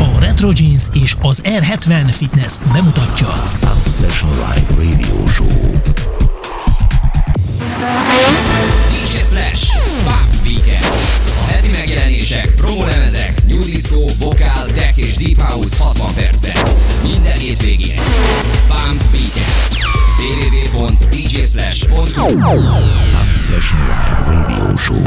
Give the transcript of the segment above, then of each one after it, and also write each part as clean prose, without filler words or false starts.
A Retro Jeans és az R70 Fitness bemutatja Obsession Live Radio Show. DJ Splash, Pump Weekend. A heti megjelenések, promolemezek, New Disco, Vocal, Tech és Deep House 60 percben. Minden hétvégén. Pump Weekend. www.djsplash.hu Obsession Live Radio Show.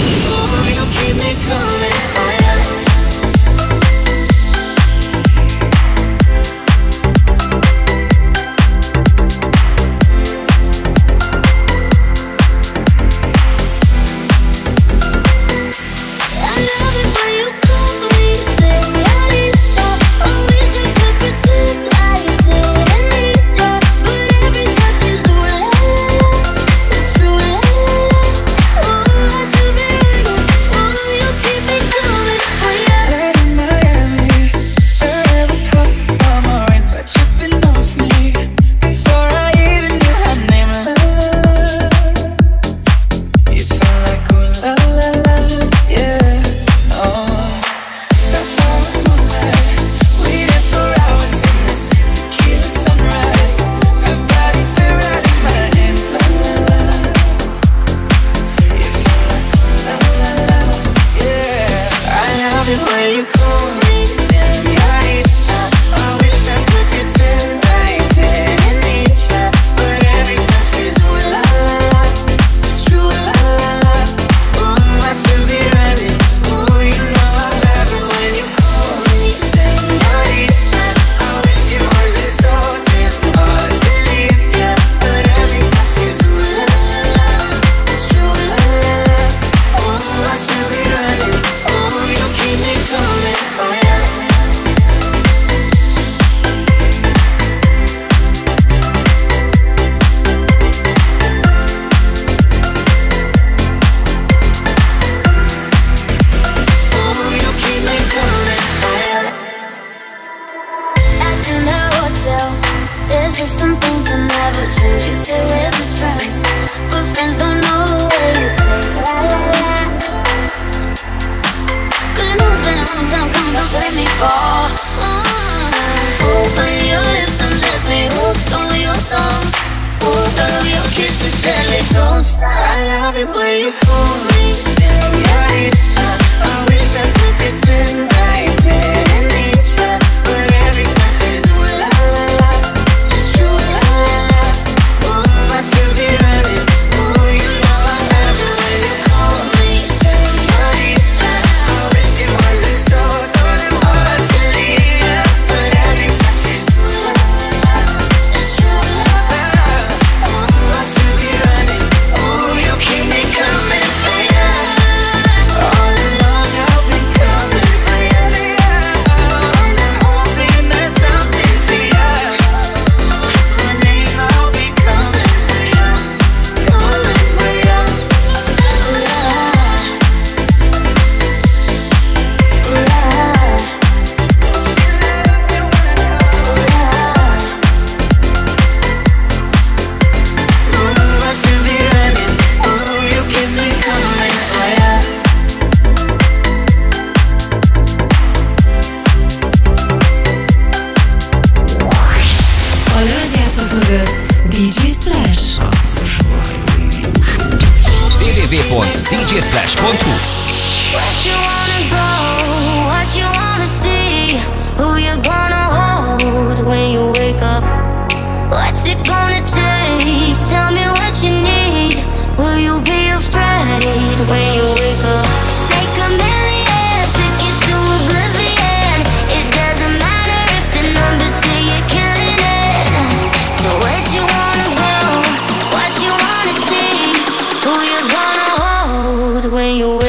www.djsplash.hu What you wanna go, what you wanna see, who you gonna hold when you wake up, what's it gonna take, tell me what you need, will you be afraid when you wake up, make a million, take it to oblivion, it doesn't matter if the numbers say you're killing it, so where'd you wanna go, what you wanna see, who you gonna hold when you wake up.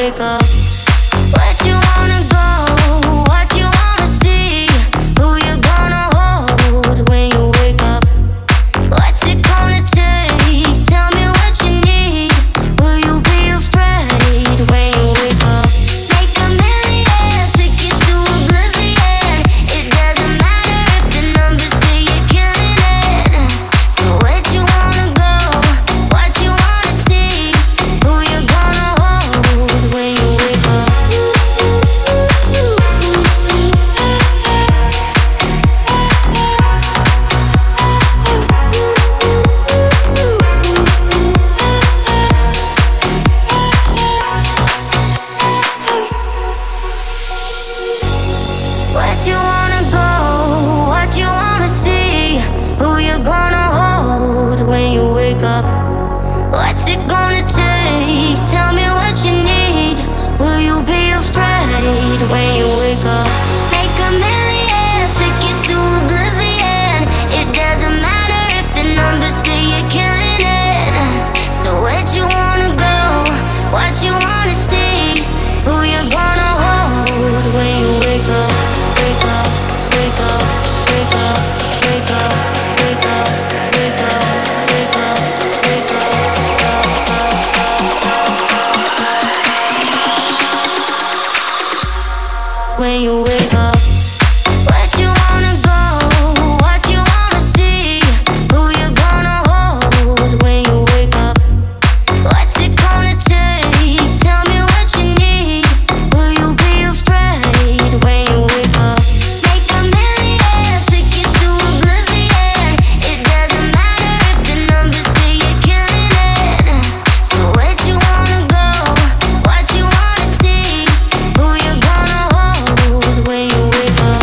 wake up. Where'd you wanna go? What you wanna see? Who you gonna hold when you wake up? What's it gonna take? Tell me what you need. Will you be afraid when you wake up? Make a million, take it to oblivion. It doesn't matter if the numbers say you're killing it. So where'd you wanna go? What you wanna see? Who you gonna hold when you wake up?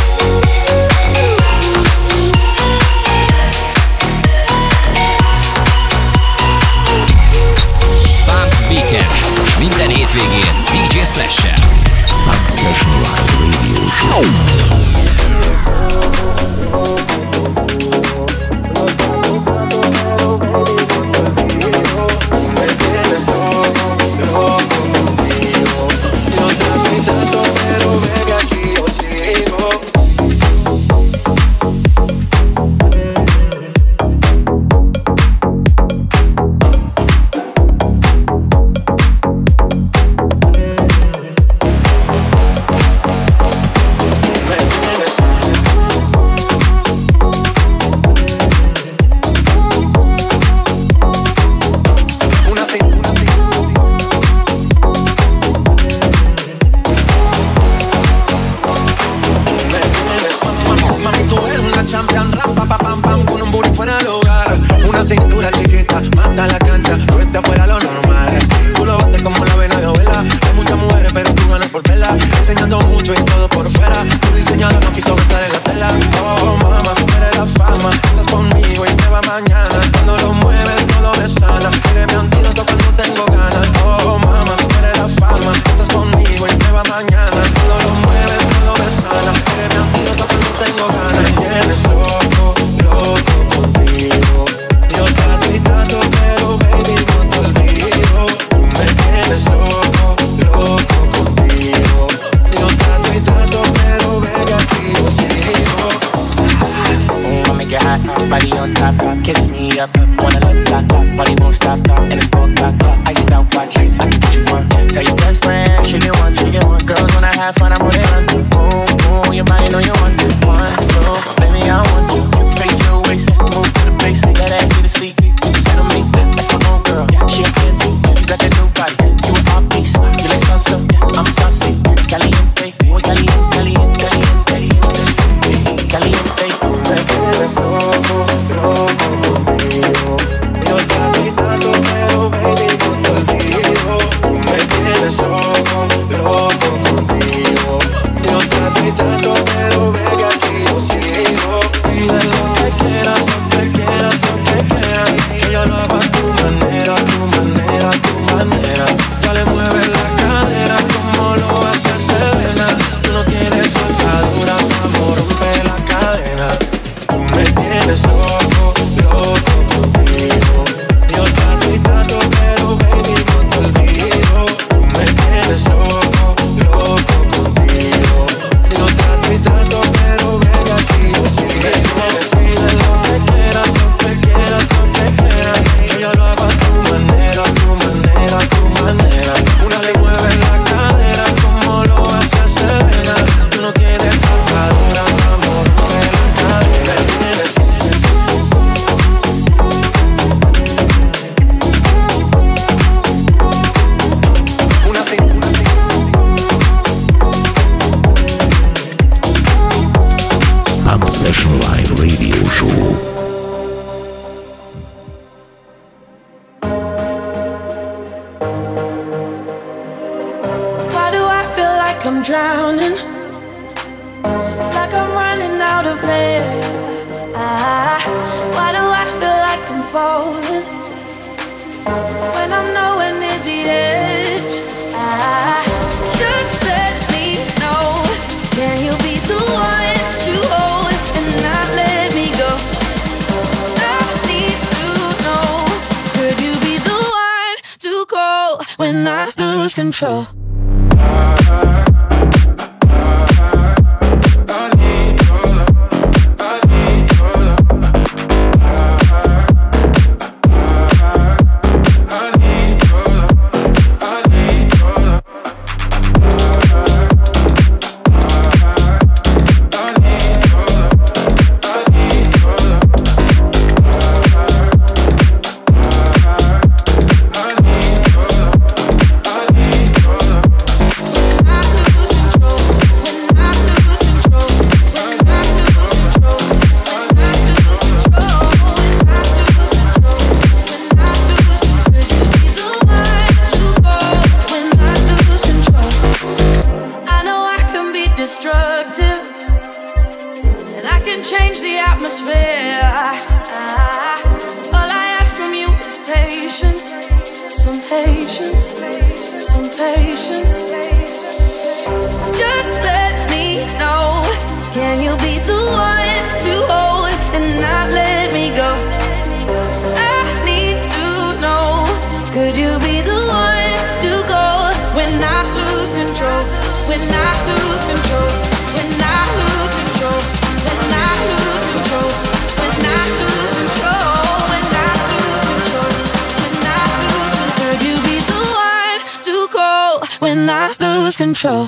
Pump Weekend. Minden hétvégén DJ Splash-sel. Pump Session Live Radio Show. I'm drowning, like I'm running out of air. Why do I feel like I'm falling when I'm nowhere near the edge? Just let me know, can you be the one to hold and not let me go? I need to know, could you be the one to call when I lose control? destructive, and I can change the atmosphere. All I ask from you is patience, some patience, some patience. Just let me know, can you be the one to hold and not let me go? I need to know, could you be the one to go when I lose control? When I lose control, when I lose control, when I lose control, when I lose control, when I lose control, when I lose control. Could you be the one to go when I lose control?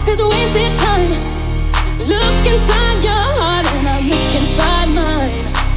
Look inside your heart and I look inside mine.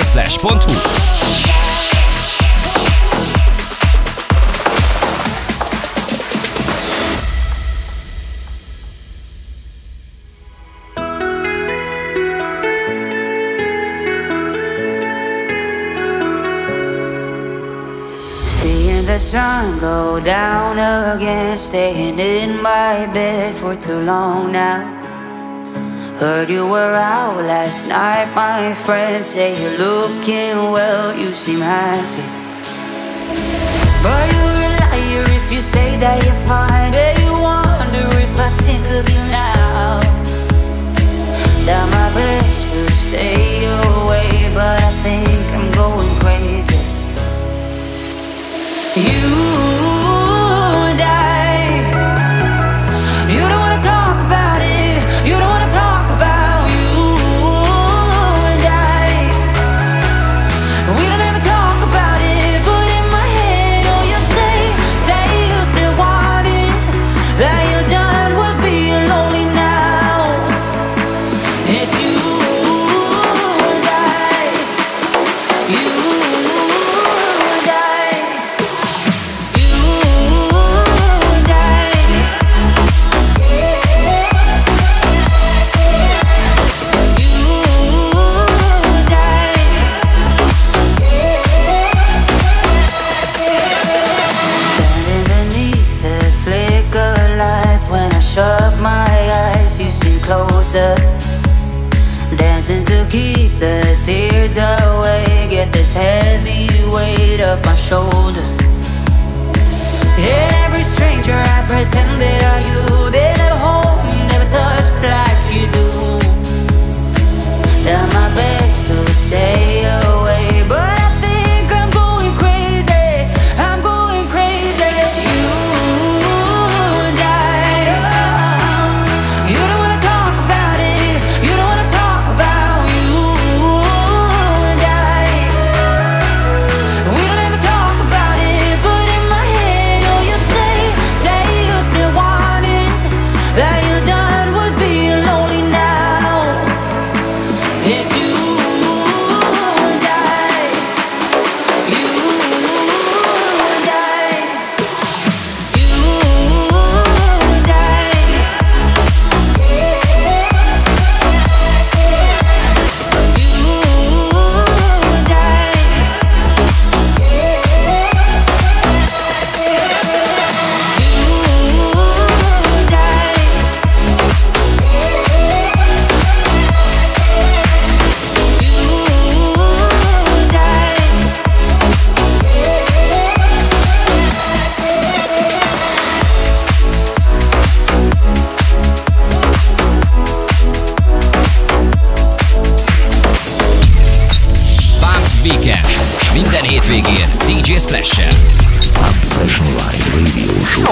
djsplash.hu. Seeing the sun go down again, staying in my bed for too long now. Heard you were out last night, my friend say you're looking well, you seem happy. But you're a liar if you say that you're fine. Bet you wonder if I think of you now. Done my best to stay away, but I think I'm going crazy. You and I, you don't wanna talk about it. You don't wanna talk about you and I. We don't ever talk about it, but in my head, oh, you say you still want it. That you're done with being lonely now. It's you and I, you and I. Shut my eyes, you seem closer. Dancing to keep the tears away. Get this heavy weight off my shoulder. Every stranger I pretended I knew. They never hold me, never touch like you do. Done my best to stay away, but I think I'm going crazy. I'm going crazy. You and I, you don't wanna talk about it. You don't wanna talk about you and I. We don't ever talk about it, but in my head, oh, you say you still want it. That you're done with being lonely now. It's you and I, you and I, you and I. Weekend. Minden hétvégén DJ Splash-sel. Obsession Live Radio Show.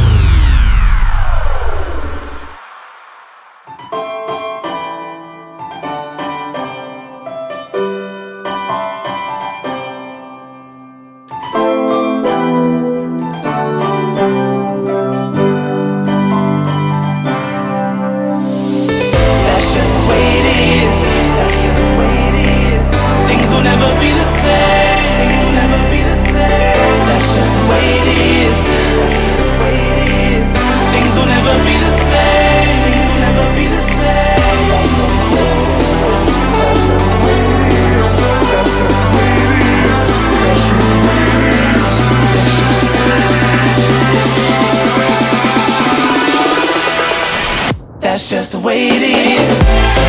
That's just the way it is. Things will never be the same. That's just the way it is. Things will never be the same. That's just the way it is.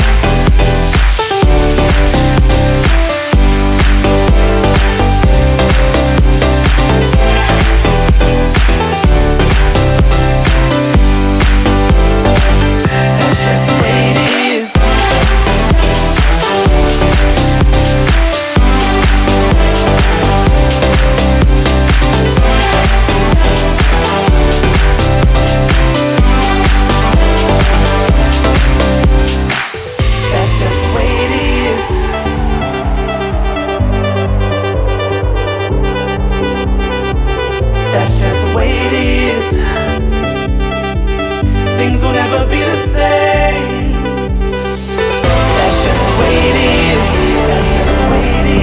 That's just the way it is. That's just the way it is.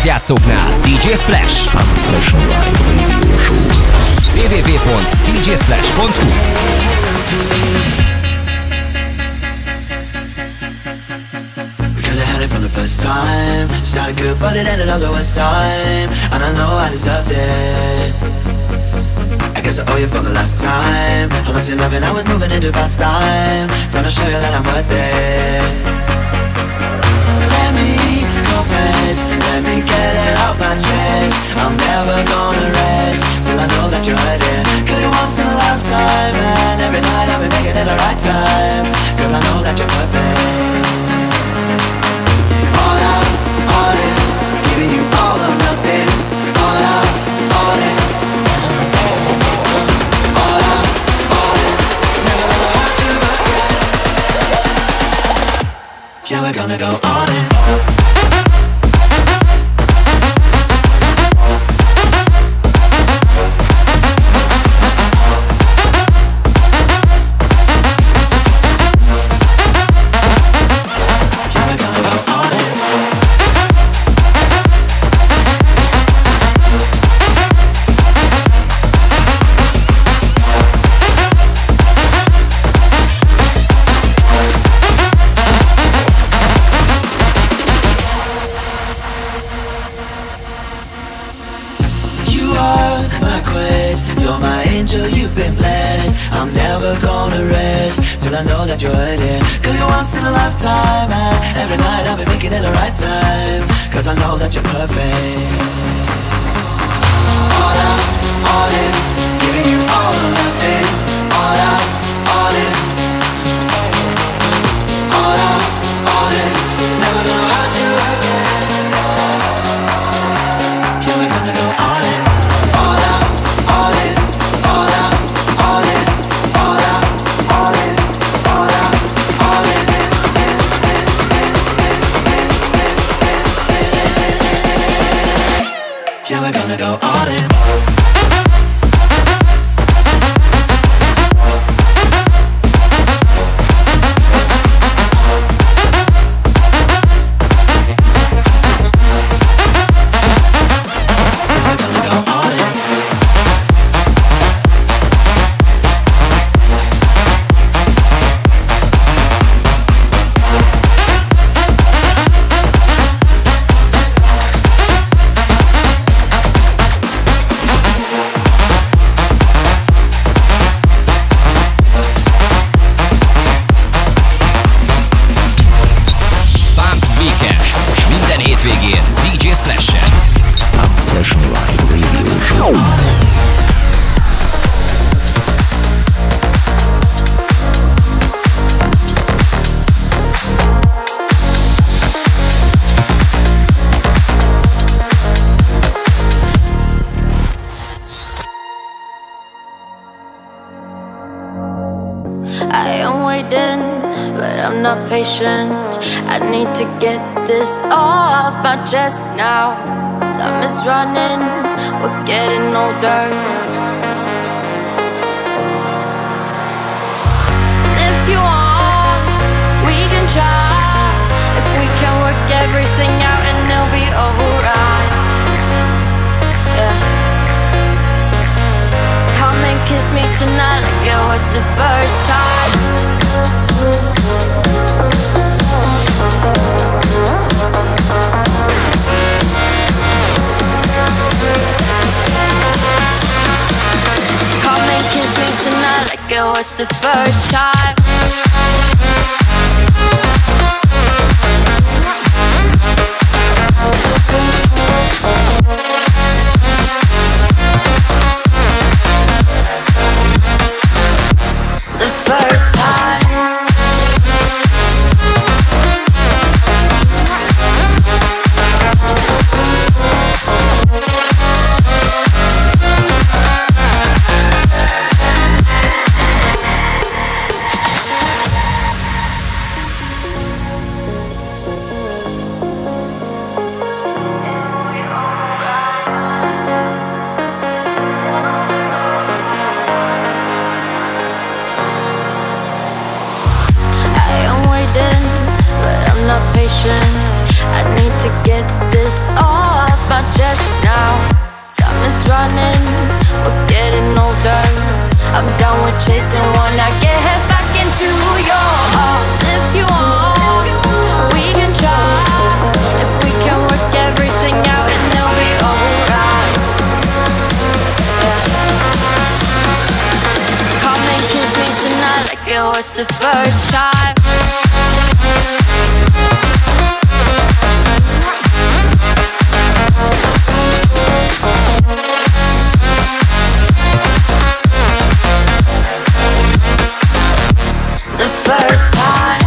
házjátszóknál DJ Splash. Pump Session Live Radio Show. www.djsplash.hu. Had it from the first time. Started good but it ended up the worst time. And I know I deserved it. I guess I owe you for the last time. I lost your love and I was moving into fast time. Gonna show you that I'm worth it. Let me confess, let me get it off my chest. I'm never gonna rest till I know that you're hurting. Cause you're once in a lifetime. And every night I'll be making it the right time. Cause I know that you're perfect. All in, giving you all or nothing. All out, all in. All out, all in. Never gonna hurt you again. Yeah, we're gonna go all in. I know that you're hurting. Cause you're once in a lifetime. And every night I'll be making it the right time. Cause I know that you're perfect. All out, all in. Giving you all or nothing. All out, all in. All out, all in. Never gonna hurt you again. Yeah, we're gonna go all in. All out, all in. All out, all in. All out, all in. Yeah, we're gonna go all in. Patient. I need to get this off my chest now. Time is running, we're getting older. If you want, we can try. If we can work everything out and it'll be alright. Yeah. Come and kiss me tonight like it was the first time. Come and kiss me tonight like it was the first time. The first time. running, we're getting older. I'm done with chasing one, I get back into your arms. If you want, we can try. If we can work everything out, and it'll be alright. Come and kiss me tonight like it was the first time. The first time.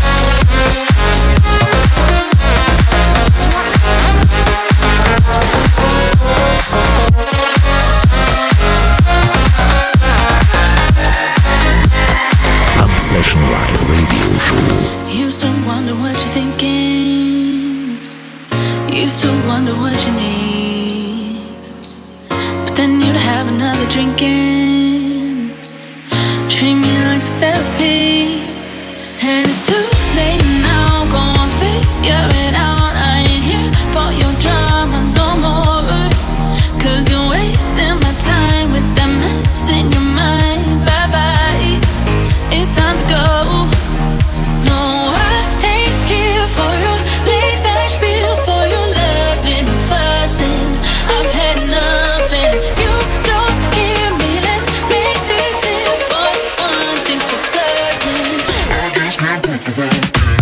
Obsession Live Radio Show. Used to wonder what you're thinking. Used to wonder what you need. But then you'd have another drinking. Treat me like some therapy. And it's too late now. Go on, figure it out. I ain't here for your drama no more. Cause you're wasting my time with that mess in your mind. Bye bye. It's time to go. No, I ain't here for your late night spiel, for your loving and fussing. I've had nothing. You don't hear me. Let's make this clear. Boy, one thing's for certain. I just can't put the world.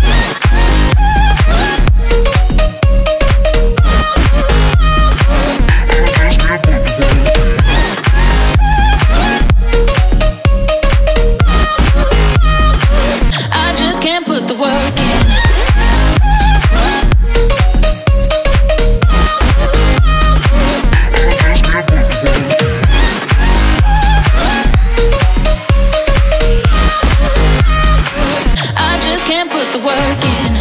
I just can't put the work in. I just can't put the work in.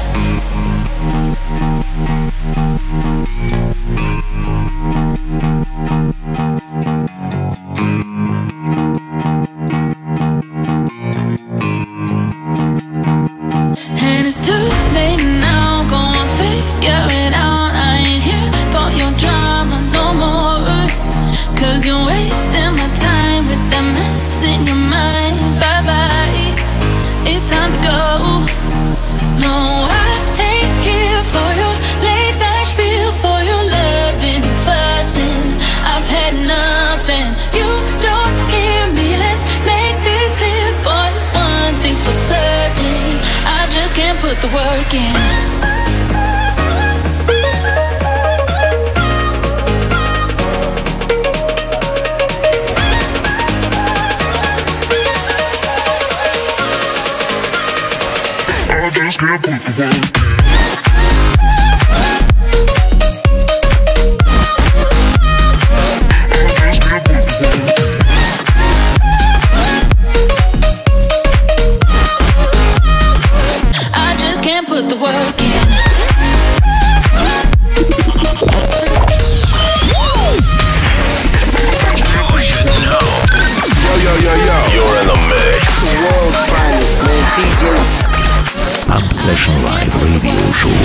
And it's too late now, go on, figure it out. I ain't here for your drama no more. Cause you're wasting my time with that mess in your mind. Bye bye, it's time to go. No, I ain't here for your late night spiel, for your loving and fussing. I've had nothing. You don't hear me. Let's make this clear, boy. One thing's for certain. I just can't put the work in. I just can't put the work in. I just can't put the work in. Yo. You're in the mix. World finest, man. DJ. Obsession Live Radio Show.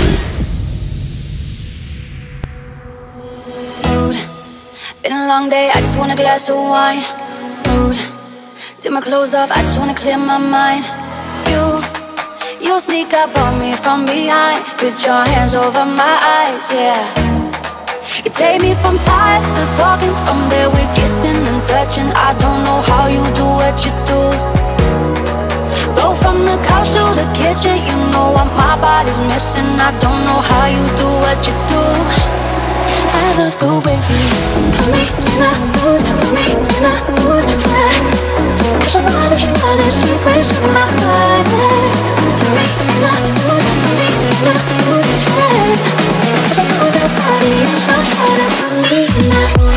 Mood. Been a long day, I just want a glass of wine. Mood. Take my clothes off, I just wanna clear my mind. You sneak up on me from behind. Put your hands over my eyes, yeah. You take me from tired to talking. From there we're kissing and touching. I don't know how you do what you do. Go from the couch to the kitchen. You know what my body's missing. I don't know how you do what you do. I love you, baby. Put me in the mood, put me in the mood, yeah. 'Cause I know that you are the secrets of my body. Put me in the mood, put me in the mood, yeah. 'Cause I know that body is so trying to put me in the mood.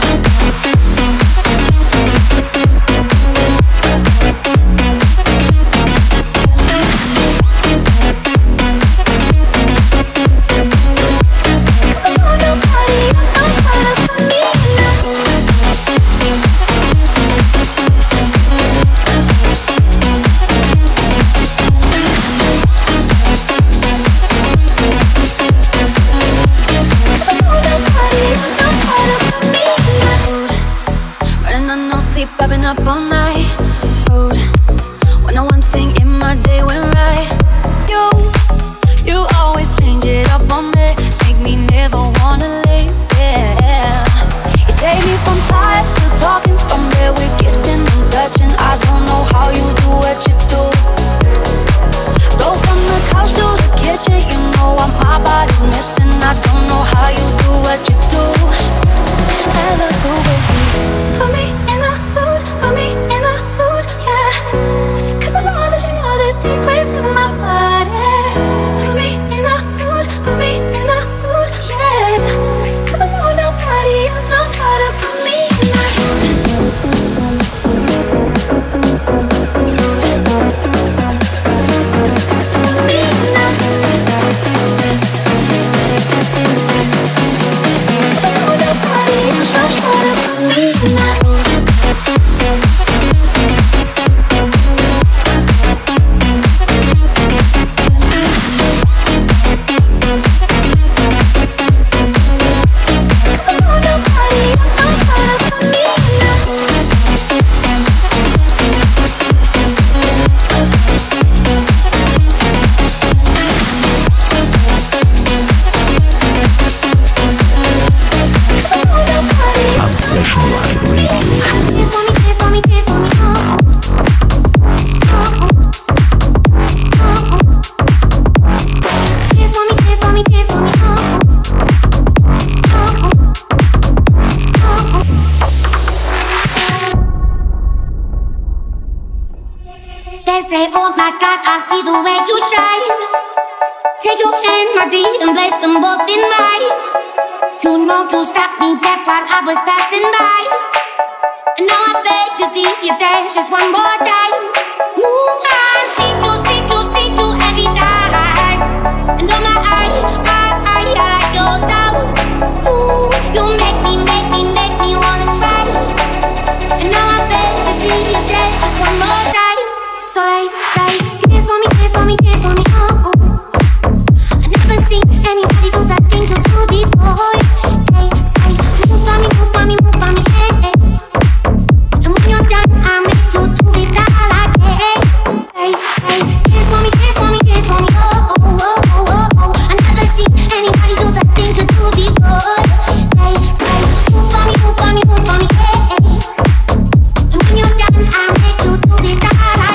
say, oh my God, I see the way you shine. Take your hand, my dear, and place them both in mine. You know you stopped me dead while I was passing by. And now I beg to see you dance just one more time. Ooh, I see you every time. And oh my, I like your style. Ooh, you make me wanna try. And now I beg to see you dance just one more time. So they say, dance for me, dance for me, dance for me, oh, oh. I never seen anybody do the things you do before. They say, move for me, move for me, move for me, hey, hey. And when you're done, I make you do it all again. They say, dance for me, dance for me, dance for me, oh, oh, oh, oh, oh, oh. I never seen anybody do the things you do before. They say, move for me, move for me, move for me, hey, hey. And when you're done, I make you do it all again.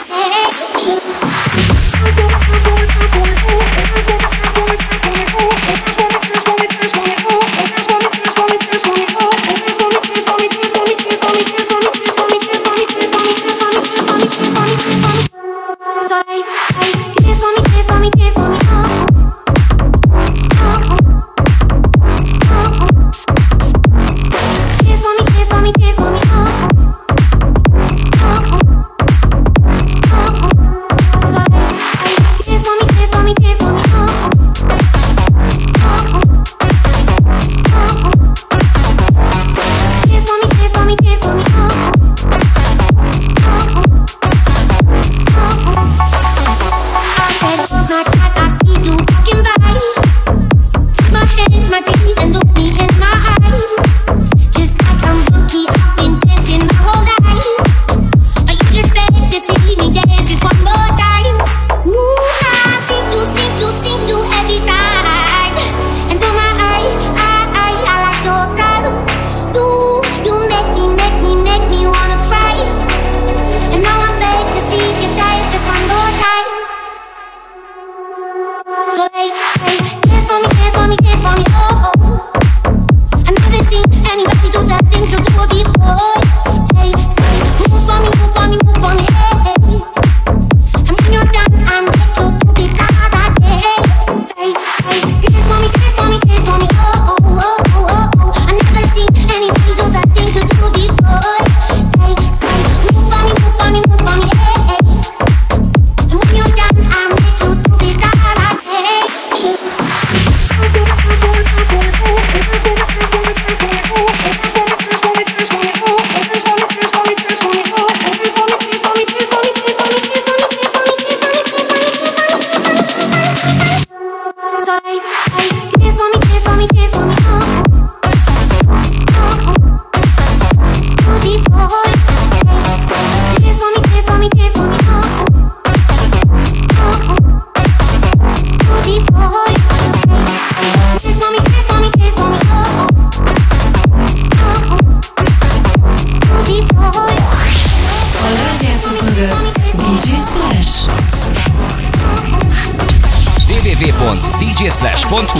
www.djsplash.hu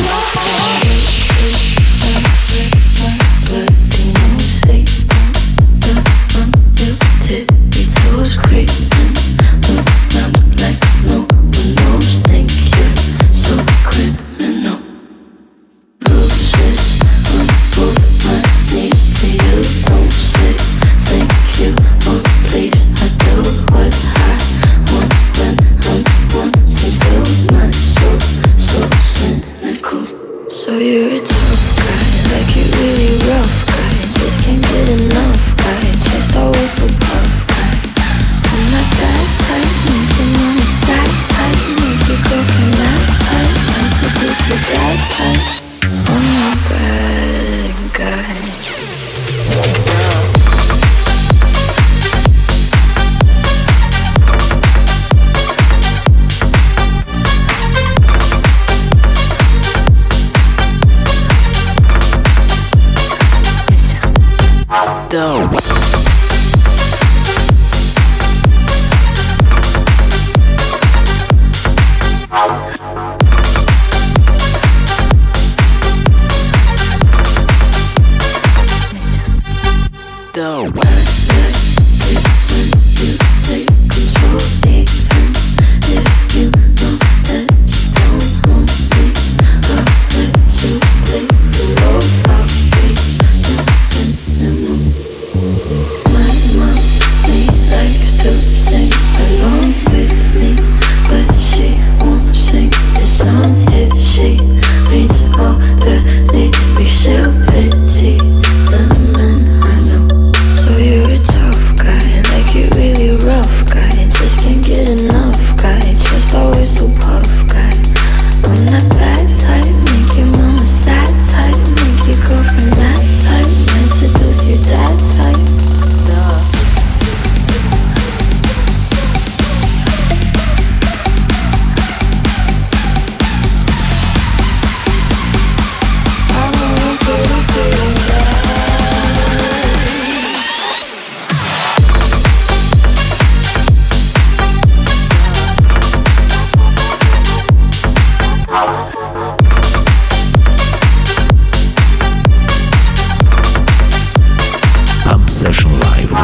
Take control, even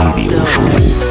Radio Show.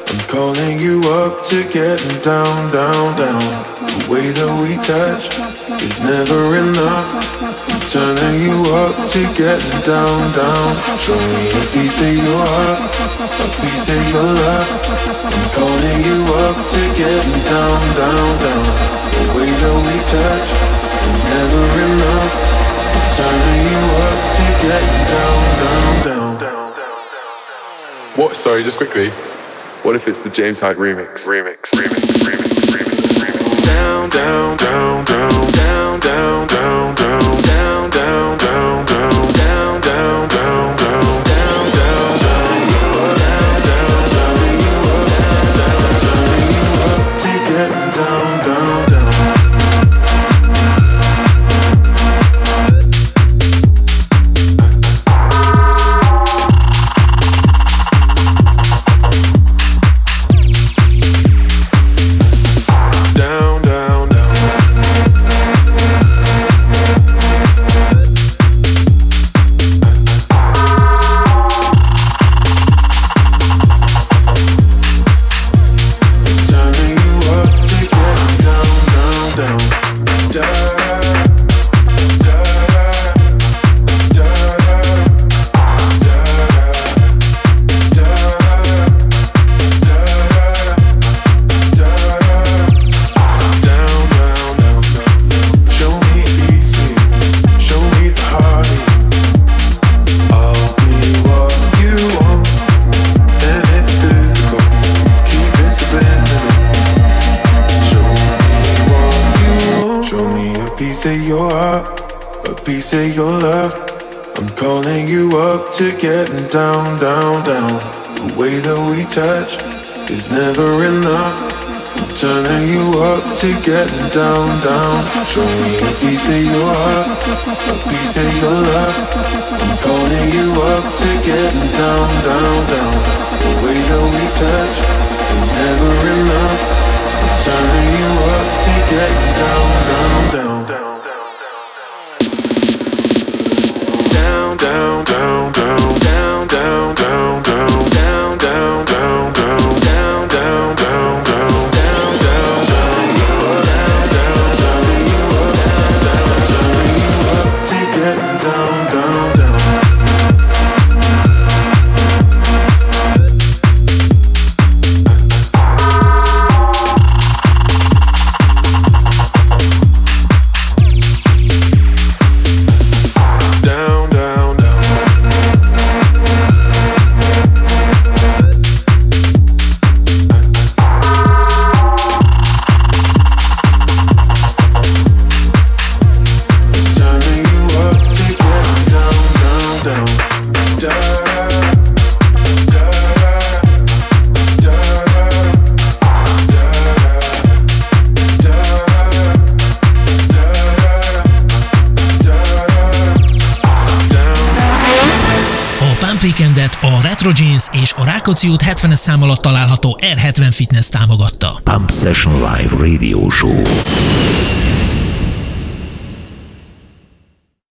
I'm calling you up to getting down, down, down. The way that we touch is never enough. I'm turning you up to getting down, down. Show me a piece of your heart, a piece of your love. I'm calling you up to getting down, down, down. The way that we touch is never enough. I'm turning you up to getting down, down, down. What? Sorry, just quickly. What if it's the James Hype remix? Down, down, down, down, down, down, down, down, down, down, down, down, down, down, down, down, down, down, turning you up, down, down, turning you up, down, turning you up to getting down, down, down. Say your love, I'm calling you up to getting down, down, down. The way that we touch is never enough. I'm turning you up to getting down, down. Show me a piece of your heart, a piece of your love. I'm calling you up to getting down, down, down. The way that we touch is never enough. I'm turning you up to getting down, down, down, down. Down, down, down, down, down, down, down, down, down, down, down, down, down, down, down, down, down, turning you up, down, down, turning you up, down, turning you up to getting down, down, down. Weekendet a Retro Jeans és a Rákóczi út 70-es szám alatt található R70 Fitness támogatta. Pump Session Live Radio Show.